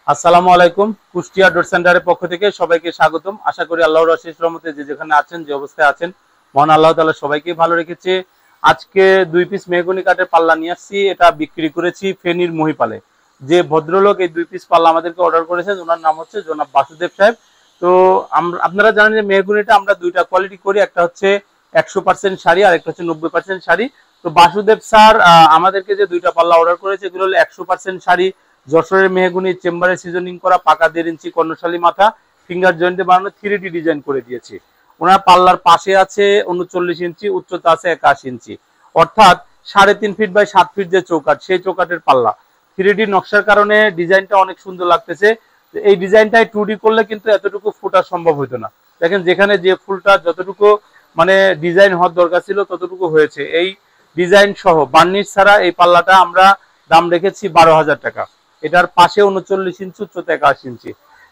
আসসালামু আলাইকুম। কুষ্টিয়া ডোর সেন্টারের পক্ষ থেকে সবাইকে স্বাগতম। আশা করি আল্লাহর অশেষ রহমতে যে যেখানে আছেন, যে অবস্থায় আছেন, মহান আল্লাহ তাআলা সবাইকে ভালো রেখেছে। আজকে 2 পিস মেহগনি কাঠের পাল্লা নিয়ে আসছি। এটা বিক্রি করেছি ফেনীর মহিপালে। যে ভদ্রলোক এই 2 পিস পাল্লা আমাদেরকে অর্ডার করেছেন, ওনার নাম হচ্ছে জনাব বাসুদেব সাহেব। তো আপনারা জানেন যে মেহগনিটা আমরা দুইটা কোয়ালিটি করি, একটা হচ্ছে 100% শাড়ি আর একটা হচ্ছে 90% শাড়ি। তো বাসুদেব স্যার আমাদেরকে যে দুইটা পাল্লা অর্ডার করেছে, এগুলো হলো 100% শাড়ি, যশোরের মেহগুনি, চেম্বারে সিজনিং করা, পাকা 1.5 ইঞ্চি কর্ণশালী মাথা, ফিঙ্গার জয়েন্টে বানানো 3D ডিজাইন করে দিয়েছি। ওনার পাল্লার পাশে আছে 39 ইঞ্চি, উচ্চতা আছে 81 ইঞ্চি, অর্থাৎ 3.5 ফিট বাই 7 ফিট যে চৌকাঠ, সেই চৌকাঠের পাল্লা। 3D নকশার কারণে ডিজাইনটা অনেক সুন্দর লাগতেছে। এই ডিজাইনটাই 2D করলে কিন্তু এতটুকু ফুটা সম্ভব হতো না। দেখেন যেখানে যে ফুলটা যতটুকু মানে ডিজাইন হওয়ার দরকার ছিল ততটুকু হয়েছে। এই ডিজাইন সহ বার্নিশ ছাড়া এই পাল্লাটা আমরা দাম রেখেছি 12,000 টাকা। এটার পাশে 39 ইঞ্চি, উচ্চতা 81 ইঞ্চি।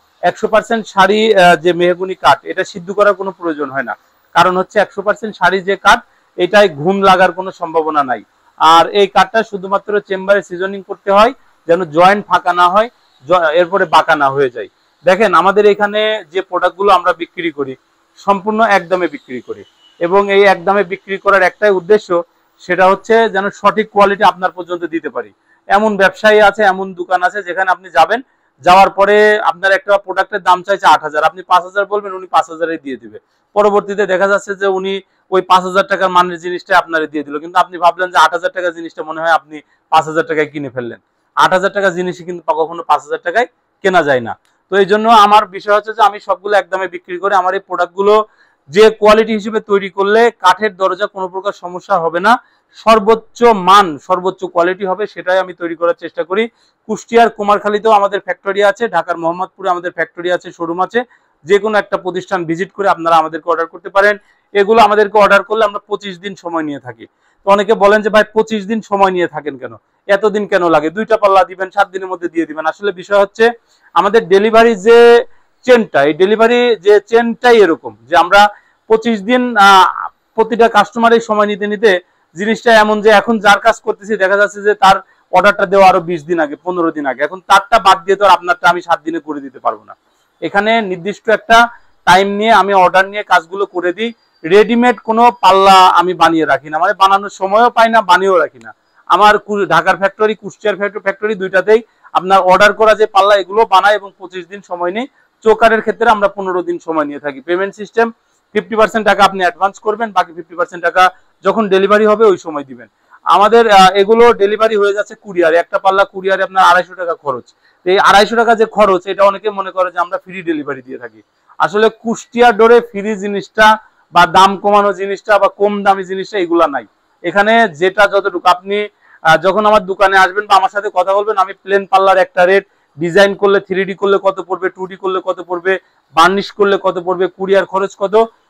100% শাড়ি যে মেহগুনি কাঠ, এটা সিদ্ধ করার কোনো প্রয়োজন হয় না। কারণ হচ্ছে 100% শাড়ি যে কাঠ, এটাই ঘুম লাগার কোনো সম্ভাবনা নাই। আর এই কাঠটা শুধুমাত্র চেম্বারে সিজনিং করতে হয়, যেন জয়েন্ট ফাঁকা না হয়, এরপরে বাঁকা না হয়ে যায়। দেখেন আমাদের এখানে যে প্রোডাক্টগুলো আমরা বিক্রি করি, সম্পূর্ণ একদমে বিক্রি করি, এবং এই একদমে বিক্রি করার একটাই উদ্দেশ্য, সেটা হচ্ছে যেন সঠিক কোয়ালিটি আপনার পর্যন্ত দিতে পারি। এমন ব্যবসায়ী আছে, এমন দোকান আছে যেখানে আপনি যাবেন, যাওয়ার পরে আপনার একটা প্রোডাক্টের দাম চাইছে 8,000, আপনি 5,000 বলবেন, উনি 5,000 দিয়ে দিবে। পরবর্তীতে দেখা যাচ্ছে যে উনি ওই 5,000 টাকার মানের জিনিসটা আপনারে দিয়ে দিল, কিন্তু আপনি ভাবলেন যে 8,000 টাকার জিনিসটা মনে হয় আপনি 5,000 টাকায় কিনে ফেললেন। 8,000 টাকার জিনিসই কিন্তু কখনো 5,000 টাকায় কেনা যায় না। তো এই জন্য আমার বিষয় হচ্ছে যে আমি সবগুলো একদমে বিক্রি করে আমার এই প্রোডাক্টগুলো যে কোয়ালিটি হিসেবে তৈরি করলে কাঠের দরজা কোনো প্রকার সমস্যা হবে না, সর্বোচ্চ মান, সর্বোচ্চ কোয়ালিটি হবে, সেটাই আমি তৈরি করার চেষ্টা করি। কুষ্টিয়ার কুমারখালীতেও আমাদের ফ্যাক্টরি আছে, ঢাকার মোহাম্মদপুরে আমাদের ফ্যাক্টরি আছে, শোরুম আছে। যে কোনো একটা প্রতিষ্ঠান ভিজিট করে আপনারা আমাদেরকে অর্ডার করতে পারেন। এগুলো আমাদেরকে অর্ডার করলে আমরা 25 দিন সময় নিয়ে থাকি। তো অনেকে বলেন যে ভাই 25 দিন সময় নিয়ে থাকেন কেন, এতদিন কেন লাগে, দুইটা পাল্লা দিবেন 7 দিনের মধ্যে দিয়ে দিবেন। আসলে বিষয় হচ্ছে আমাদের ডেলিভারি যে চেনটা, এই ডেলিভারি যে চেনটাই এরকম যে আমরা 25 দিন প্রতিটা কাস্টমারের সময় নিতে নিতে জিনিসটা এমন যে এখন যার কাজ করতেছি দেখা যাচ্ছে যে তার অর্ডারটা দেওয়া আরো 20 দিন আগে, 15 দিন আগে, এখন তারটা বাদ দিয়ে তো আপনারটা আমি 7 দিনে করে দিতে পারবো না। এখানে নির্দিষ্ট একটা টাইম নিয়ে আমি অর্ডার নিয়ে কাজগুলো করে দিই। রেডিমেড কোনো পাল্লা আমি বানিয়ে রাখি না, মানে বানানোর সময়ও পাই না, বানিয়েও রাখি না। আমার ঢাকার ফ্যাক্টরি, কুষ্টিয়ার ফ্যাক্টরি, দুইটাতেই আপনার অর্ডার করা যে পাল্লা এগুলো বানায় এবং 25 দিন সময় নেই। চৌকারের ক্ষেত্রে আমরা 15 দিন সময় নিয়ে থাকি। পেমেন্ট সিস্টেম 50% টাকা আপনি অ্যাডভান্স করবেন, বাকি 50% টাকা যখন ডেলিভারি হবে ওই সময় দিবেন। আমাদের এগুলো ডেলিভারি হয়ে যাচ্ছে কুরিয়ারে, একটা পাল্লা কুরিয়ারে আপনার 250 টাকা খরচ। এই 250 টাকা যে খরচ, এটা অনেকে মনে করে যে আমরা ফ্রি ডেলিভারি দিয়ে থাকি। আসলে কুষ্টিয়া ডোরে ফ্রি জিনিসটা বা দাম কমানো জিনিসটা বা কম দামি জিনিসটা এগুলা নাই। এখানে যেটা যতটুকু আপনি যখন আমার দোকানে আসবেন বা আমার সাথে কথা বলবেন, আমি প্লেন পাল্লার একটা রেট, ডিজাইন করলে 3D করলে কত পড়বে, 2D করলে কত পড়বে, বার্নিশ করলে কত পড়বে, কুরিয়ার খরচ কত,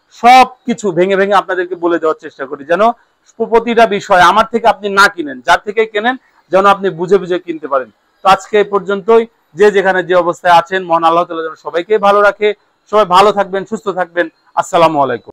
সবকিছু ভেঙে ভেঙে আপনাদেরকে বলে দেওয়ার চেষ্টা করি, যেন প্রতিটা বিষয় আমার থেকে আপনি না কিনেন, যার থেকে কেনেন যেন আপনি বুঝে বুঝে কিনতে পারেন। তো আজকে এই পর্যন্তই। যে যেখানে যে অবস্থায় আছেন, মহান আল্লাহ তাআলা যেন সবাইকে ভালো রাখে। সবাই ভালো থাকবেন, সুস্থ থাকবেন। আসসালামু আলাইকুম।